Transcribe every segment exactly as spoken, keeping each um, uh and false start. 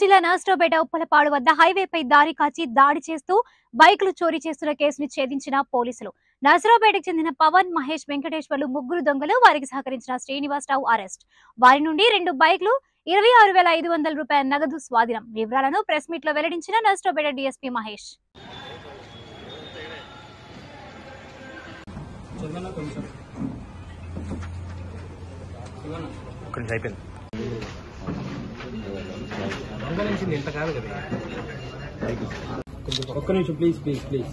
జిల్లా నర్సరావుపేట ఉప్పలపాడు వద్ద హైవేపై దారి కాచి దాడి చేస్తూ బైకులు చోరీ చేస్తున్న కేసును ఛేదించిన పోలీసులు. నర్సరావుపేటకు చెందిన పవన్, మహేష్, వెంకటేశ్వర్లు ముగ్గురు దొంగలు, వారికి సహకరించిన శ్రీనివాసరావు అరెస్ట్. వారి నుండి రెండు బైకులు, ఇరవై ఆరు వేల ఐదు వందల రూపాయల నగదు స్వాధీనం. వివరాలను ప్రెస్ మీట్ లో వెల్లడించిన నర్సరావుపేట డీఎస్పీ మహేష్. ఇంత కాదు కదా, ఒక్క నిమిషం ప్లీజ్ ప్లీజ్ ప్లీజ్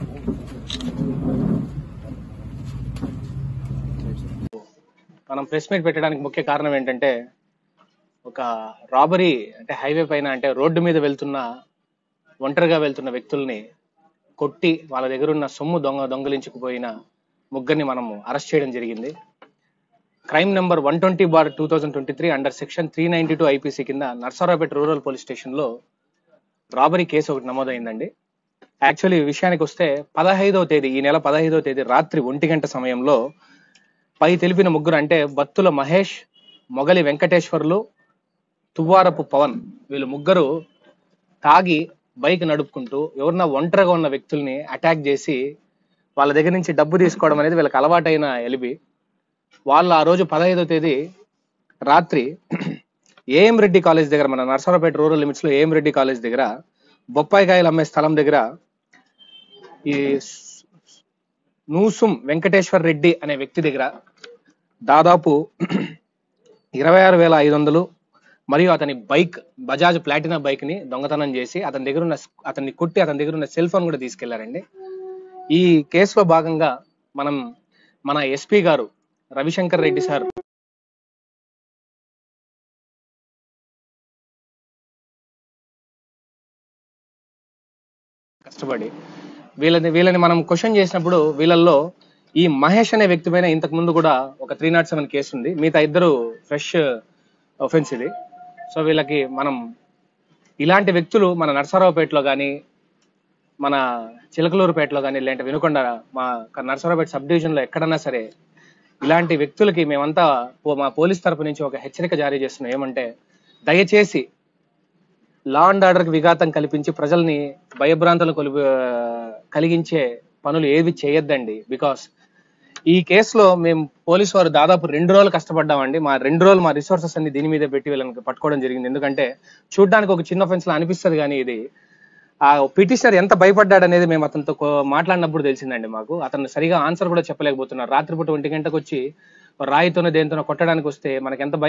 మనం ప్రెస్ మీట్ పెట్టడానికి ముఖ్య కారణం ఏంటంటే, ఒక రాబరీ అంటే హైవే పైన అంటే రోడ్డు మీద వెళ్తున్న ఒంటరిగా వెళ్తున్న వ్యక్తుల్ని కొట్టి వాళ్ళ దగ్గర ఉన్న సొమ్ము దొంగ దొంగలించుకుపోయిన ముగ్గురిని మనము అరెస్ట్ చేయడం జరిగింది. Crime number one twenty bar two thousand twenty three under section three ninety two IPC కింద నర్సరావుపేట రూరల్ పోలీస్ స్టేషన్ లో రాబరీ కేసు ఒకటి నమోదైందండి. యాక్చువల్లీ విషయానికి వస్తే పదహైదవ తేదీ ఈ నెల పదహైదవ తేదీ రాత్రి ఒంటి గంట సమయంలో పై తెలిపిన ముగ్గురు అంటే బత్తుల మహేష్, మొగలి వెంకటేశ్వర్లు, తువ్వారపు పవన్, వీళ్ళు ముగ్గురు తాగి బైక్ నడుపుకుంటూ ఎవరన్నా ఒంటరిగా ఉన్న వ్యక్తుల్ని అటాక్ చేసి వాళ్ళ దగ్గర నుంచి డబ్బు తీసుకోవడం అనేది వీళ్ళకి అలవాటైన ఎలిబి. వాళ్ళు ఆ రోజు పదహైదవ తేదీ రాత్రి ఏఎం రెడ్డి కాలేజ్ దగ్గర, మన నర్సరావుపేట రూరల్ లిమిట్స్ లో ఏఎం రెడ్డి కాలేజ్ దగ్గర బొప్పాయికాయలు అమ్మే స్థలం దగ్గర ఈ నూసుం వెంకటేశ్వర్ రెడ్డి అనే వ్యక్తి దగ్గర దాదాపు ఇరవై ఆరు వేల ఐదు వందలు మరియు అతని బైక్ బజాజ్ ప్లాటినా బైక్ ని దొంగతనం చేసి అతని దగ్గర ఉన్న అతన్ని కొట్టి అతని దగ్గర ఉన్న సెల్ ఫోన్ కూడా తీసుకెళ్లారండి. ఈ కేసులో భాగంగా మనం మన ఎస్పీ గారు రవిశంకర్ రెడ్డి సార్ కష్టపడి వీళ్ళని వీళ్ళని మనం క్వశ్చన్ చేసినప్పుడు వీళ్ళల్లో ఈ మహేష్ అనే వ్యక్తి పైన ఇంతకు ముందు కూడా ఒక త్రీ నాట్ సెవెన్ కేసు ఉంది. మిగతా ఇద్దరు ఫ్రెష్ ఒఫెన్స్ ఇది. సో వీళ్ళకి మనం ఇలాంటి వ్యక్తులు మన నర్సరావుపేటలో కానీ, మన చిలకలూరుపేటలో కానీ, లేదంటే వినుకొండ మా నర్సరావుపేట సబ్ డివిజన్ లో ఎక్కడన్నా సరే ఇలాంటి వ్యక్తులకి మేమంతా మా పోలీస్ తరపు నుంచి ఒక హెచ్చరిక జారీ చేస్తున్నాం. ఏమంటే, దయచేసి లా అండ్ ఆర్డర్ కి విఘాతం కల్పించి ప్రజల్ని భయభ్రాంతులు కొలిపి కలిగించే పనులు ఏవి చేయొద్దండి. బికాస్ ఈ కేసులో మేము పోలీసు వారు దాదాపు రెండు రోజులు కష్టపడ్డామండి. మా రెండు రోజులు మా రిసోర్సెస్ అన్ని దీని మీద పెట్టి వీళ్ళని పట్టుకోవడం జరిగింది. ఎందుకంటే చూడడానికి ఒక చిన్న ఆఫెన్స్ లా అనిపిస్తుంది, కానీ ఇది ఆ పిటిషనర్ ఎంత భయపడ్డాడు అనేది మేము అతనితో మాట్లాడినప్పుడు తెలిసిందండి మాకు. అతను సరిగా ఆన్సర్ కూడా చెప్పలేకపోతున్నారు. రాత్రిపూట ఒంటి గంటకు వచ్చి రాయితోనే దేనితోనో కొట్టడానికి వస్తే మనకి ఎంత భయం